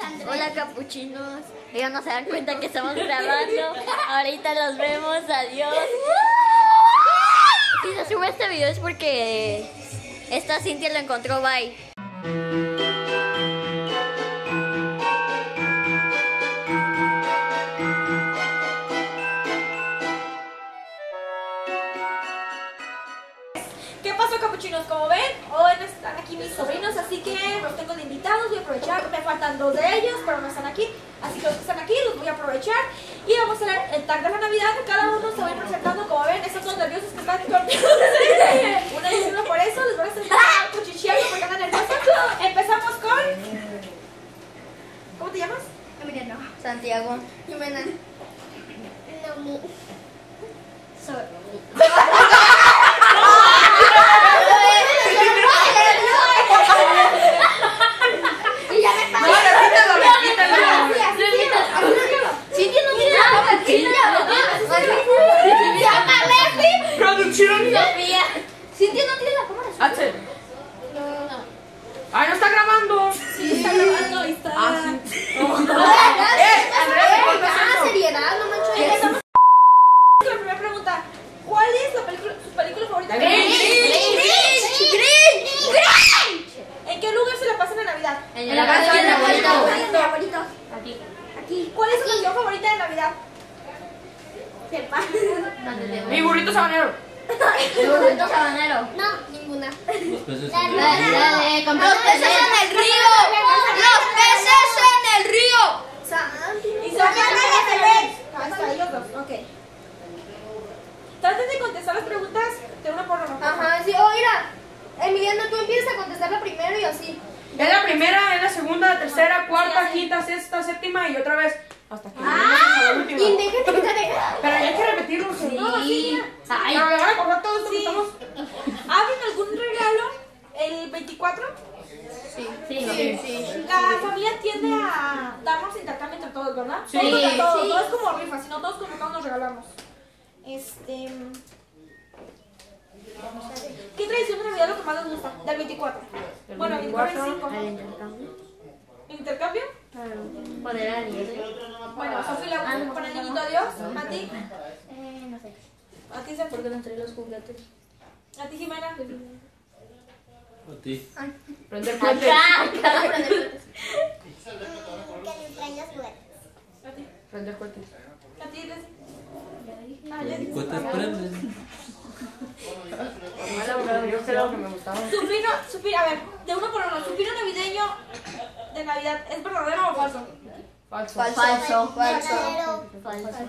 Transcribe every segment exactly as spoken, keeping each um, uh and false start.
Hola capuchinos. Ellos no se dan cuenta que estamos grabando. Ahorita los vemos. Adiós. Si se sube este video es porque esta Cintia lo encontró. Bye. ¿Qué pasó, capuchinos? Como ven, hoy no están aquí mis sobrinos, así que los tengo de invitados. Voy a aprovechar, me faltan dos de ellos, pero no están aquí. Así que los que están aquí los voy a aprovechar y vamos a hacer el tag de la Navidad. Cada uno se va a ir presentando. Como ven, están todos nerviosos que están conmigo. Una y uno por eso, les voy a estar cuchicheando porque andan nerviosos. Empezamos con... ¿Cómo te llamas? Emiliano. Santiago. Jimena. Nomi. Soy. Sofía. Cintia no tiene la cámara. H. Ay, no está grabando. Sí, está grabando, ahí está. Ah, sí. ¡Eh! Andrés, seriedad, no manches. Empezamos con la primera pregunta. ¿Cuál es la película, su película favorita? Grinch. ¿En qué lugar se la pasan en Navidad? En la casa de mi abuelito. Mi abuelito. Aquí. Aquí. ¿Cuál es su canción favorita de Navidad? Sepa. Mi burrito sabanero. El burrito sabanero. No, ninguna. Los peces Dale, en el Dale, río. dale, compra- Los peces en el río. Los peces en el río. Y Sofía no se ve. Ahí está, ellos dos. Ok. Traten de contestar las preguntas de una por una. Ajá, sí. Oh, mira. Emiliano, tú empiezas a contestarla primero y así. Es la primera, es la segunda, la tercera, cuarta, quinta, sexta, séptima y otra vez hasta que lleguemos a la última. Y déjate que te Pero hay que repetirlo. Sí. No, sí. Ay. Pero le van a acordar todo esto que Sí. estamos. ¿Abren algún regalo el veinticuatro? Sí, Sí. sí. La familia tiende a darnos intercambio entre todos, ¿verdad? Sí. Todos contra todos. Sí. No es como rifa, sino todos contra todos nos regalamos. Este... ¿Qué tradición de Navidad es lo que más les gusta? Del veinticuatro. Del Bueno, veinticuatro y veinticuatro. veinticinco. Al intercambio. ¿Intercambio? Poner a nieve. Bueno, Sofía le gusta Ah, poner el niñito Dios. ¿A ti? Eh, no sé. ¿A ti, Santi? ¿Por qué no trae los juguetes? ¿A ti, Jimena? A ti. Prender puente. Acá. prender fuertes. ¿A ti? Prender puente. ¿A ti, Leslie? Ah, ya Los dije. cohetes prenden. Yo creo que me gustaba. Su pino, su pino, a ver, de uno por uno, ¿su pino navideño de Navidad es verdadero o falso? Falso. Falso. Falso. Falso.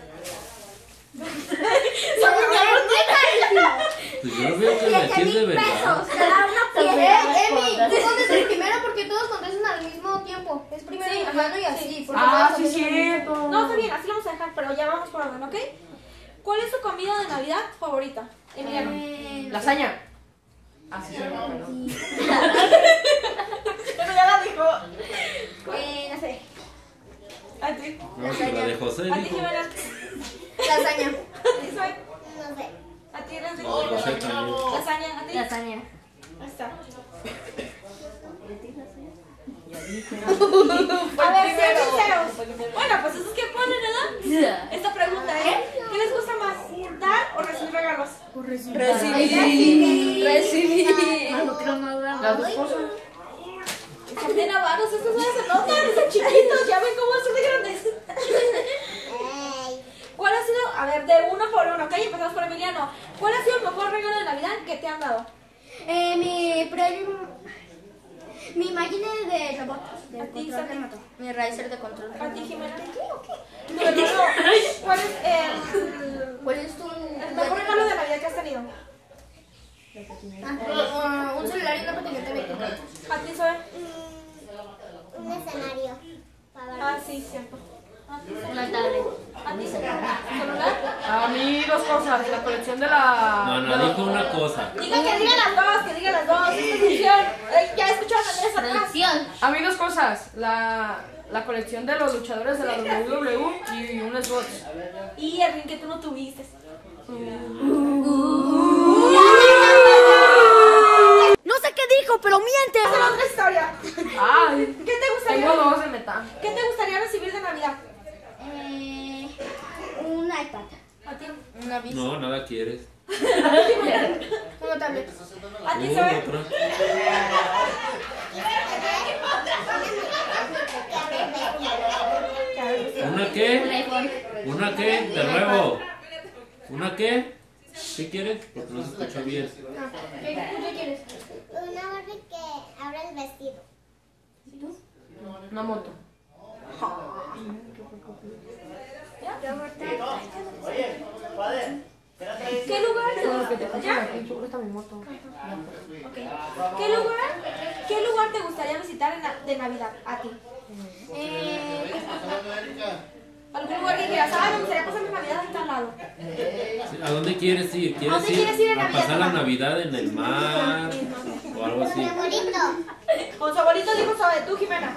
Pues yo veo que aquí es de verdad. Eh, Emi, tú contestas primero porque todos contestan al mismo tiempo. Es primero Sí, Emiliano ajá, y así. sí. porque Ah, todos sí, contestan al mismo. cierto. No, está bien, así lo vamos a dejar, pero ya vamos por orden, ¿ok? ¿Cuál es su comida de Navidad favorita? Emiliano. Eh, Lasaña. Ah, sí, sí, bueno. Pero ya la dijo. eh, no sé. ¿A ti? No, si la de José ¿A ti, dijo. Jimena? Lasaña. ¿A ti, Zoe? No sé. ¿A ti, Leslie? José también. Lasaña, ¿a ti? Lasaña. Ahí está. A ver, Sean cero. sinceros. Bueno, pues esos que ponen, ¿verdad? Esta pregunta, ¿eh? ¿Qué les gusta más? ¿Dar o recibir regalos? Recibir. Recibir. Las dos cosas. Están bien avaros, estos no se notan, desde chiquitos, ya ven cómo son de grandes. ¿Cuál ha sido, a ver, de uno por uno, ok? Empezamos por Emiliano. ¿Cuál ha sido el mejor regalo de Navidad que te han dado? Eh, mi premio. Mi máquina de robot. De ¿A ti, control Santi? remoto. Mi racer de control. ¿A ti, Jimena? Tu regalo, ¿cuál es el, ¿Cuál es tu el mejor regalo de Navidad que has tenido? Ah, un celular y una patineta eléctrica. ¿A ti, Zoe? Un escenario. Ah, sí, cierto. ¿A ti, Zoe? una tablet? ¿A ti, celular? A mí dos cosas. La colección de la. No, de no, la- dijo una cosa. Diga que diga las dos, que diga las dos. Esta es función. Eh, Ya escucharon a Andrés atrás. Producción. A mí dos cosas. La, la colección de los luchadores de la W W E y un Xbox. Y el ring que tú no tuviste. No sé qué dijo, pero mierda. siguiente. Esta es la otra historia. Ay, ¿Qué te gustaría? tengo dos de metal. ¿Qué te gustaría recibir de Navidad? Eh, un iPad. A ti. Una bici. No, nada quieres. Una tablet. A ti, Uh, Zoe. otra. ¿Una Un qué? iPhone. ¿Una qué? De nuevo. ¿Una qué? ¿Qué quieres? Porque no se escucha bien. ¿Qué, ¿Qué quieres? Una Barbie que abra el vestido. Una moto. ¿Qué lugar te Lo que te gustaría? pasa aquí, seguro está mi moto. Ok. ¿Qué lugar, ¿Qué lugar te gustaría visitar en na- de Navidad? A ti. Eh, ¿Algún lugar que quieras? Ah, me gustaría pasar mi Navidad en tal lado. Sí, ¿a dónde quieres ir? ¿A ¿Quieres dónde ir quieres ir en a Navidad, pasar la mamá? Navidad en el mar o algo así? Favorito. Con su abuelito dijo Zoe, tú, Jimena.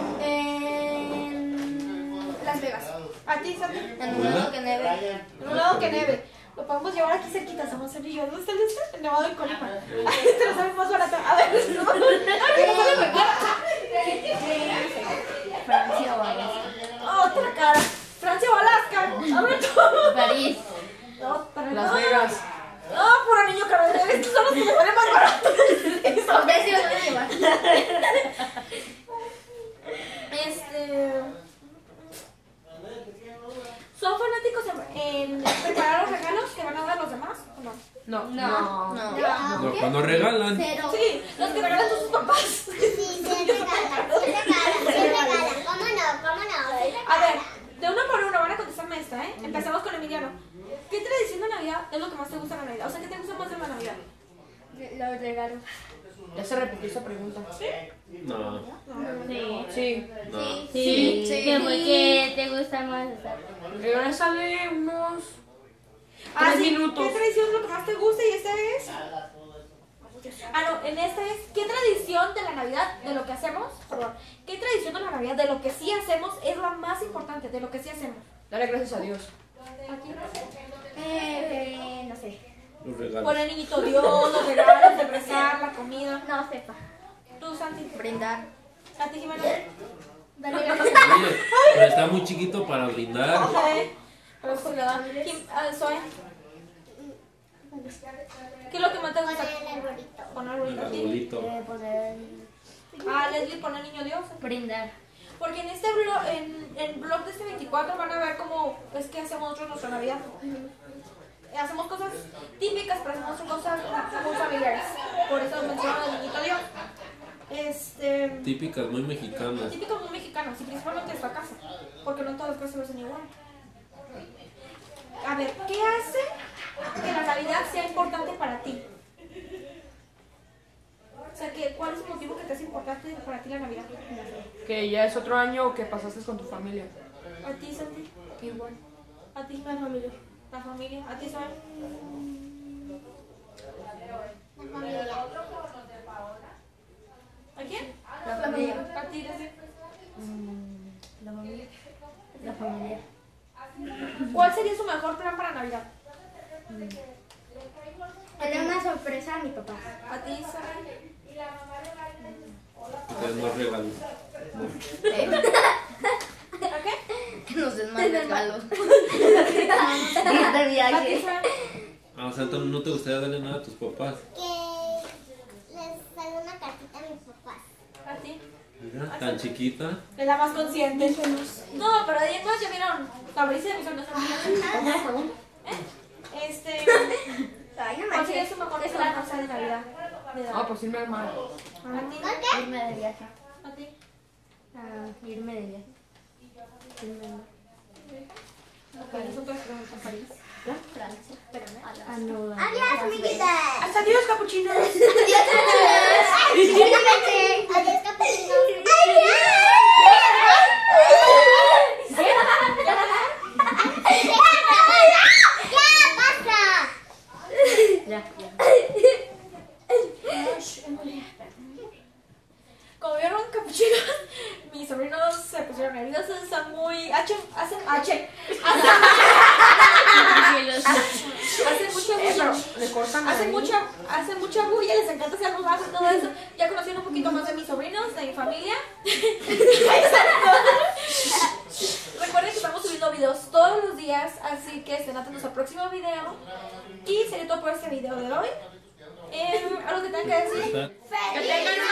en Las Vegas. A ti, Santi. En un lado que neve. En un lado que neve. Lo podemos llevar aquí cerquita, somos él y yo. ¿Dónde está el este? El Nevado de Colima. Ay, este lo sale más barato. A ver, no. Ay, no sale muy barato. Francia o algo así. Otra cara. Francia o Alaska. A ver, tú. París. Otra. Las no. Vegas. No, puro niño caro. Estos son los que me salen más baratos. Ustedes sí los van a llevar. Este. ¿Son fanáticos en, en preparar los regalos que van a dar los demás o no? No. No. No. No, cuando regalan. Cero. Sí, los que regalan sus papás. Sí, sí regala. Sí regala. Sí regala. ¿Cómo no? ¿Cómo no? Sí A ver, regala. de una por una van a contestarme esta, ¿eh? Empezamos con Emiliano. ¿Qué tradición de Navidad es lo que más te gusta de la Navidad? O sea, ¿qué te gusta más de la Navidad? Los regalos. Ya se repitió esa pregunta. No, Sí. Sí. no. Sí. Sí. ¿Qué, por qué te gusta más estar? Regresa de unos Ah, tres sí. minutos. ¿Qué tradición es lo que más te gusta? Y esta es. Ah, no, en esta es. ¿Qué tradición de la Navidad, de lo que hacemos? Perdón. ¿Qué tradición de la Navidad, de lo que sí hacemos, es la más importante, de lo que sí hacemos? Dale gracias a Dios. Aquí. Eh, no sé. Los regalos. Poner niñito Dios, los regalos, el rezar, la comida. No sepa. Tú, Santi. Brindar. ¿A ti, Jimena? Darle gracias. Oye, pero está muy chiquito para brindar. Ok. Pero eso le da. Kim- ah, Zoe. ¿Qué es lo que más te gusta? Poner el arbolito. Poner El ahorita a ti. arbolito. Eh, poner. Ah, Leslie, poner niño Dios. Brindar. Porque en este blog, en el blog de este veinticuatro van a ver cómo es que hacemos nosotros nuestra Navidad. Hacemos cosas típicas, pero hacemos cosas muy familiares. Por eso menciono al niñito Dios. Este. Típicas, muy mexicanas. Típico muy mexicano, y principalmente de esta casa. Porque no en todas las casas lo hacen igual. A ver, ¿qué hace que la Navidad sea importante para ti? O sea, que, ¿cuál es el motivo que te hace importante para ti la Navidad? Que ya es otro año que pasaste con tu familia. ¿A ti, Santi? Igual. ¿A ti? La familia. La familia. ¿A ti, Saben? La familia. ¿A quién? La familia. ¿A ti, Leslie? La familia. La familia. ¿Cuál sería su mejor plan para Navidad? Darle una sorpresa a mi papá. ¿A ti, Saben? Ustedes no regalos. ¿A qué? Que nos den más regalos. Ir de ¿A ti, viaje. Saben? Ah, o sea, entonces no te gustaría darle nada a tus papás. Que les salga una cartita a mis papás. ¿A ti? Mira, tan chiquita. Es la más consciente. No, pero de ahí en más ya vieron la brisa de mis ojos. ¿Eh? Este. Ay, no ¿Cuál sería manches. su mejor plan o sea, de Navidad? De Ah, edad. pues irme al mar. ¿A ti? Irme de viaje. ¿A ti? Ah, irme de viaje. Irme de viaje. Ok, nosotros preguntas París. Francia. Ah, no. Adiós, amiguitas. Hasta adiós, capuchinos. Adiós, capuchinos. ¡Ya, basta! Ya, ya. Como vieron, capuchinos, mis sobrinos se pusieron nerviosos, están muy. Hacen. Hacen. Hacen. Hacen mucho mucha Eh, pero bulla. le cortan Hacen ahí. mucha, hacen mucha bulla, les encanta hacer los bajos y todo eso. Ya conocieron un poquito más de mis sobrinos, de mi familia. Recuerden que estamos subiendo videos todos los días, así que estén atentos al próximo video. Y sería todo por este video de hoy. Eh, ¿Algo que tengan que decir? Está- ¡Feliz